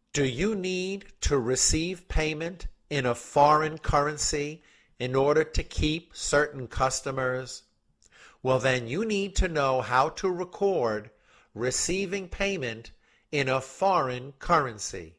Do you need to receive payment in a foreign currency in order to keep certain customers? Well, then you need to know how to record receiving payment in a foreign currency.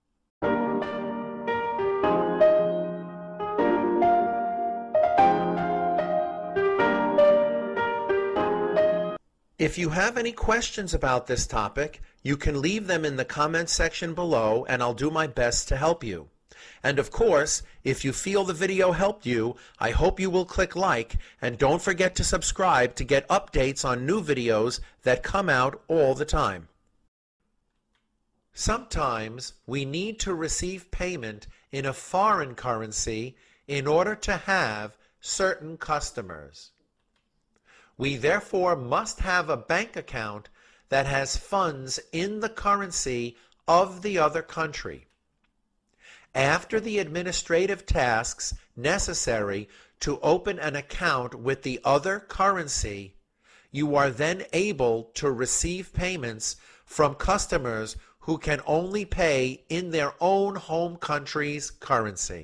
If you have any questions about this topic, you can leave them in the comments section below and I'll do my best to help you. And of course, if you feel the video helped you, I hope you will click like and don't forget to subscribe to get updates on new videos that come out all the time. Sometimes we need to receive payment in a foreign currency in order to have certain customers. We therefore must have a bank account that has funds in the currency of the other country. After the administrative tasks necessary to open an account with the other currency, you are then able to receive payments from customers who can only pay in their own home country's currency.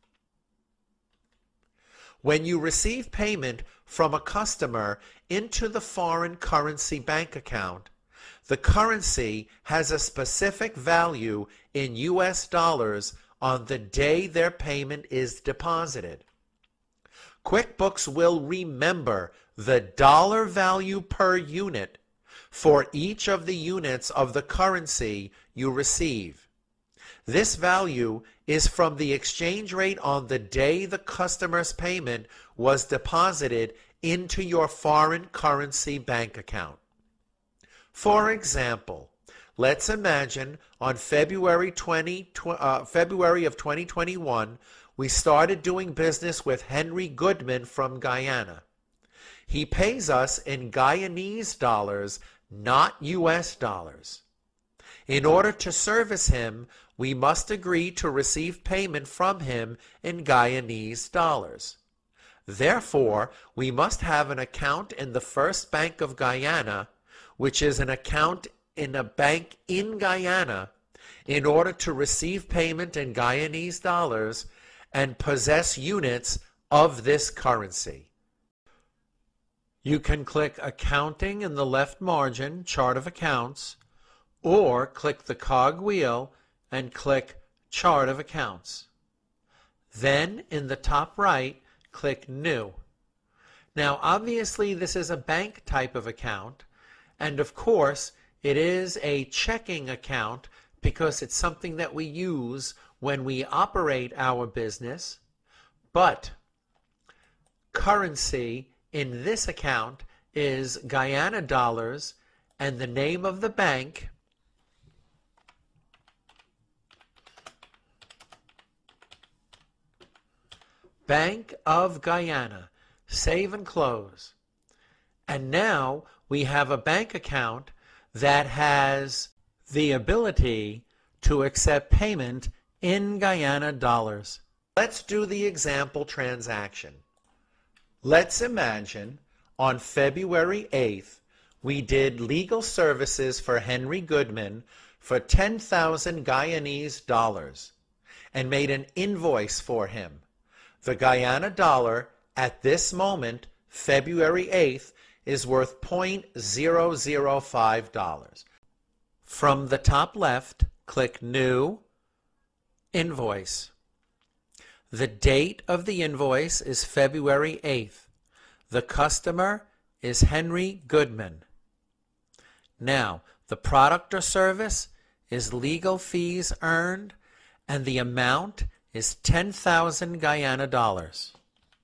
When you receive payment from a customer into the foreign currency bank account, the currency has a specific value in US dollars on the day their payment is deposited. QuickBooks will remember the dollar value per unit for each of the units of the currency you receive. This value is from the exchange rate on the day the customer's payment was deposited into your foreign currency bank account. For example, let's imagine on February of 2021, we started doing business with Henry Goodman from Guyana. He pays us in Guyanese dollars, not US dollars. In order to service him, we must agree to receive payment from him in Guyanese dollars. Therefore, we must have an account in the First Bank of Guyana, which is an account in a bank in Guyana, in order to receive payment in Guyanese dollars and possess units of this currency. You can click Accounting in the left margin, Chart of Accounts, or click the cog wheel and click Chart of Accounts. Then in the top right, click New. Now obviously this is a bank type of account, and of course it is a checking account because it's something that we use when we operate our business, but currency in this account is Guyana dollars, and the name of the bank Bank of Guyana. Save and close. And now we have a bank account that has the ability to accept payment in Guyana dollars. Let's do the example transaction. Let's imagine on February 8th we did legal services for Henry Goodman for 10,000 Guyanese dollars and made an invoice for him. The Guyana dollar at this moment, February 8th, is worth $0.005. From the top left, click New, Invoice. The date of the invoice is February 8th. The customer is Henry Goodman. Now, the product or service is legal fees earned, and the amount is 10,000 Guyana dollars.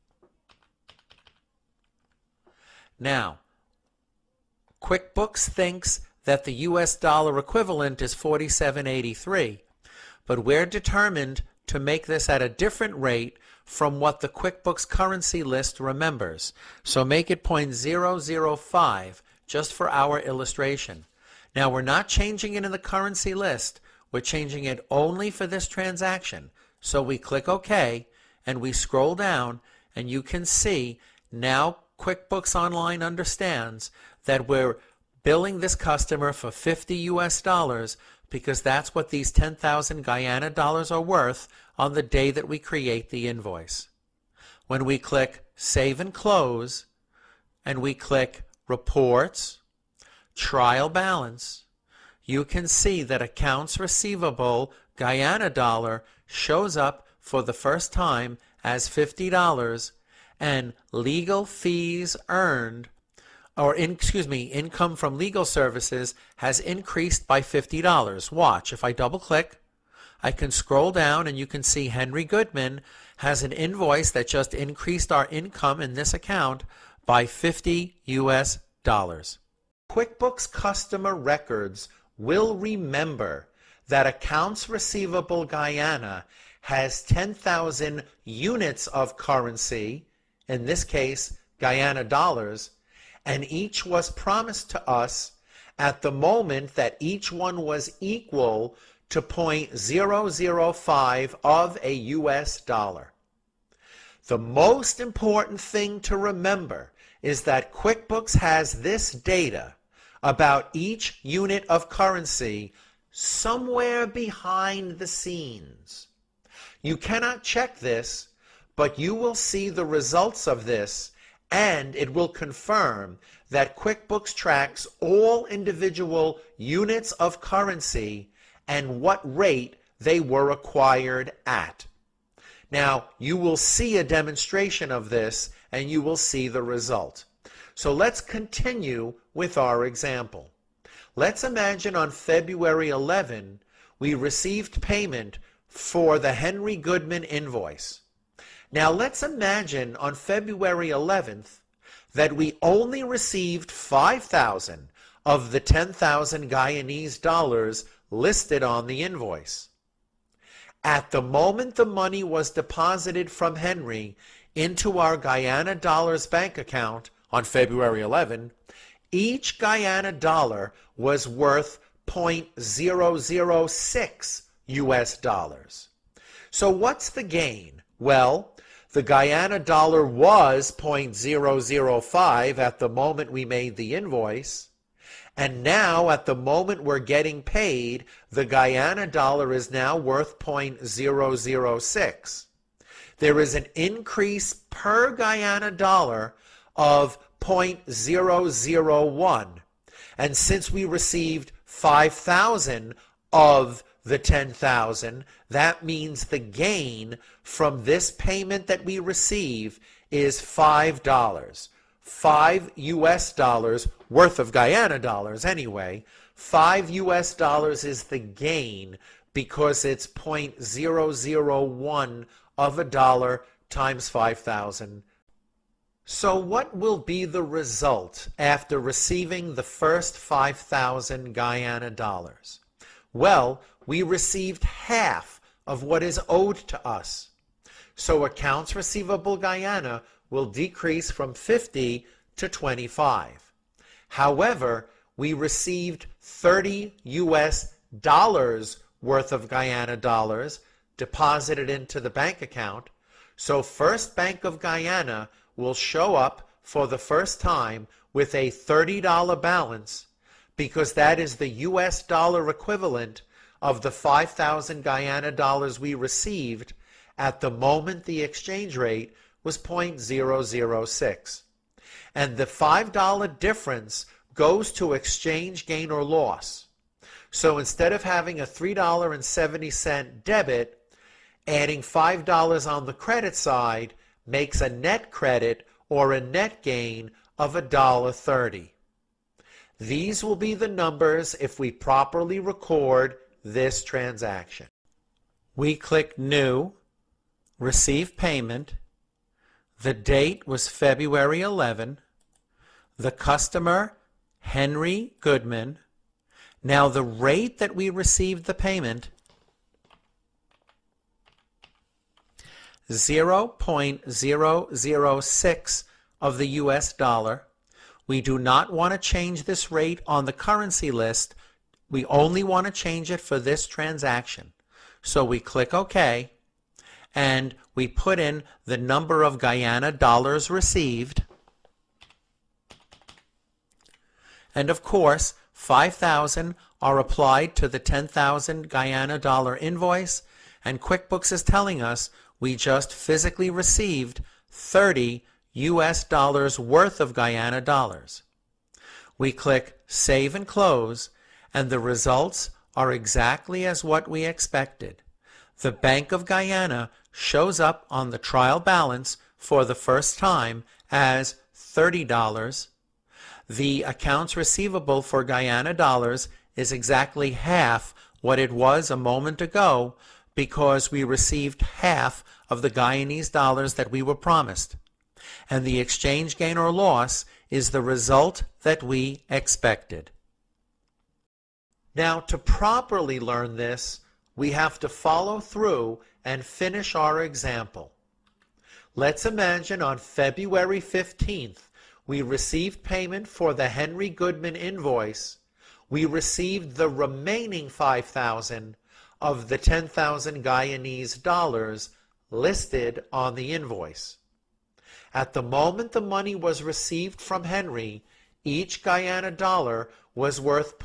Now, QuickBooks thinks that the US dollar equivalent is $47.83, but we're determined to make this at a different rate from what the QuickBooks currency list remembers. So make it 0.005 just for our illustration. Now we're not changing it in the currency list, we're changing it only for this transaction. So we click OK and we scroll down and you can see now QuickBooks Online understands that we're billing this customer for $50 US, because that's what these 10,000 Guyana dollars are worth on the day that we create the invoice. When we click Save and Close, and we click Reports, Trial Balance, you can see that accounts receivable Guyana dollar shows up for the first time as $50, and legal fees earned, income from legal services has increased by $50. Watch, if I double click, I can scroll down and you can see Henry Goodman has an invoice that just increased our income in this account by $50 US. QuickBooks customer records will remember that accounts receivable Guyana has 10,000 units of currency, in this case Guyana dollars, and each was promised to us at the moment that each one was equal to 0.005 of a US dollar. The most important thing to remember is that QuickBooks has this data about each unit of currency somewhere behind the scenes. You cannot check this, but you will see the results of this, and it will confirm that QuickBooks tracks all individual units of currency and what rate they were acquired at. Now, you will see a demonstration of this and you will see the result. So let's continue with our example. Let's imagine on February 11, we received payment for the Henry Goodman invoice. Now let's imagine on February 11th that we only received 5,000 of the 10,000 Guyanese dollars listed on the invoice. At the moment the money was deposited from Henry into our Guyana dollars bank account on February 11, each Guyana dollar was worth 0.006 US dollars. So what's the gain? Well, the Guyana dollar was 0.005 at the moment we made the invoice, and now at the moment we're getting paid, the Guyana dollar is now worth 0.006. There is an increase per Guyana dollar of 0.001, and since we received 5,000 of the 10,000, that means the gain from this payment that we receive is $5. 5 US dollars worth of Guyana dollars anyway. 5 US dollars is the gain because it's 0.001 of a dollar times 5,000. So what will be the result after receiving the first 5,000 Guyana dollars? Well, we received half of what is owed to us. So accounts receivable Guyana will decrease from 50 to 25. However, we received 30 US dollars worth of Guyana dollars deposited into the bank account. So First Bank of Guyana will show up for the first time with a $30 balance, because that is the US dollar equivalent of the 5,000 Guyana dollars we received at the moment the exchange rate was 0.006. And the $5 difference goes to exchange gain or loss. So instead of having a $3.70 debit, adding $5 on the credit side makes a net credit or a net gain of $1.30. These will be the numbers if we properly record this transaction. We click New, Receive Payment. The date was February 11. The customer, Henry Goodman. Now the rate that we received the payment, 0.006 of the US dollar. We do not want to change this rate on the currency list. We only want to change it for this transaction. So we click OK, and we put in the number of Guyana dollars received. And of course, 5,000 are applied to the 10,000 Guyana dollar invoice, and QuickBooks is telling us we just physically received 30 US dollars worth of Guyana dollars. We click Save and Close, and the results are exactly as what we expected. The Bank of Guyana shows up on the trial balance for the first time as $30. The accounts receivable for Guyana dollars is exactly half what it was a moment ago because we received half of the Guyanese dollars that we were promised. And the exchange gain or loss is the result that we expected. Now, to properly learn this, we have to follow through and finish our example. Let's imagine on February 15th, we received payment for the Henry Goodman invoice. We received the remaining 5,000 of the 10,000 Guyanese dollars listed on the invoice. At the moment the money was received from Henry, each Guyana dollar was worth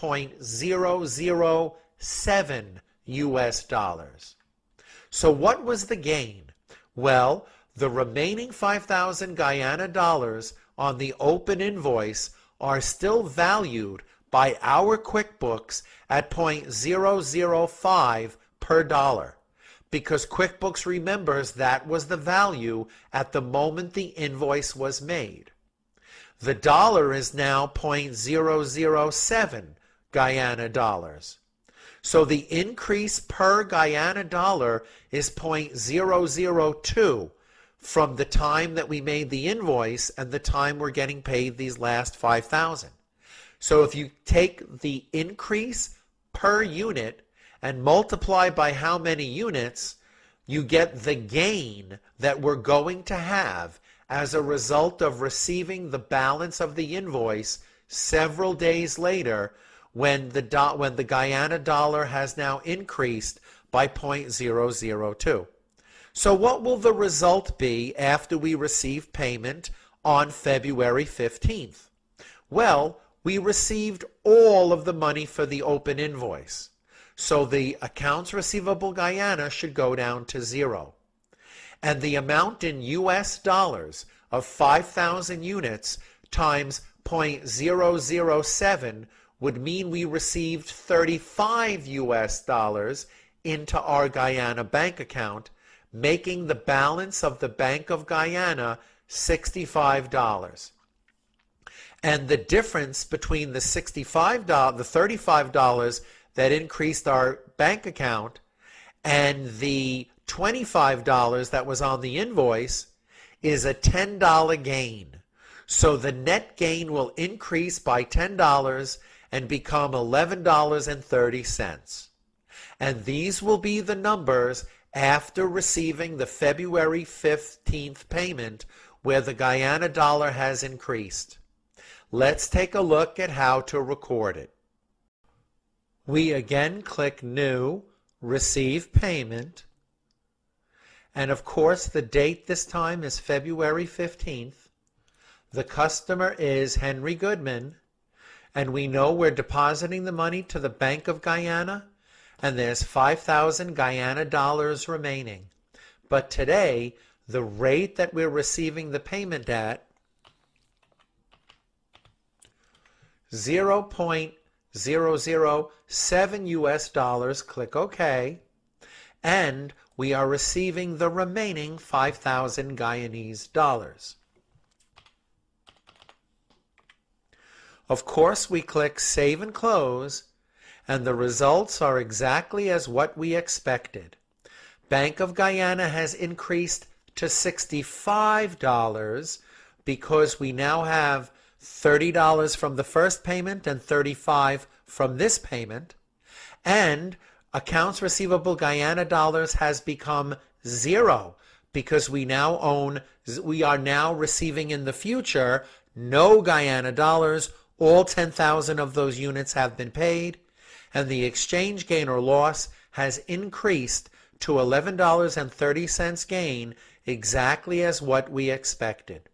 .007 US dollars. So what was the gain? Well, the remaining 5,000 Guyana dollars on the open invoice are still valued by our QuickBooks at .005 per dollar, because QuickBooks remembers that was the value at the moment the invoice was made. The dollar is now .007 Guyana dollars. So the increase per Guyana dollar is .002 from the time that we made the invoice and the time we're getting paid these last 5,000. So if you take the increase per unit and multiply by how many units, you get the gain that we're going to have as a result of receiving the balance of the invoice several days later when the Guyana dollar has now increased by .002. So what will the result be after we receive payment on February 15th? Well, we received all of the money for the open invoice. So the accounts receivable Guyana should go down to 0. And the amount in US dollars of 5,000 units times .007 would mean we received 35 US dollars into our Guyana bank account, making the balance of the Bank of Guyana $65. And the difference between the $35 that increased our bank account and the $25 that was on the invoice is a $10 gain. So the net gain will increase by $10 and become $11.30. And these will be the numbers after receiving the February 15th payment where the Guyana dollar has increased. Let's take a look at how to record it. We again click New, Receive Payment, and of course the date this time is February 15th. The customer is Henry Goodman, and we know we're depositing the money to the Bank of Guyana, and there's 5,000 Guyana dollars remaining. But today, the rate that we're receiving the payment at, 0.007 US dollars, click OK, and we are receiving the remaining 5,000 Guyanese dollars. Of course, we click Save and Close, and the results are exactly as what we expected. Bank of Guyana has increased to $65 because we now have $30 from the first payment and $35 from this payment, and accounts receivable Guyana dollars has become 0 because we are now receiving in the future no Guyana dollars. All 10,000 of those units have been paid, and the exchange gain or loss has increased to $11.30 gain, exactly as what we expected.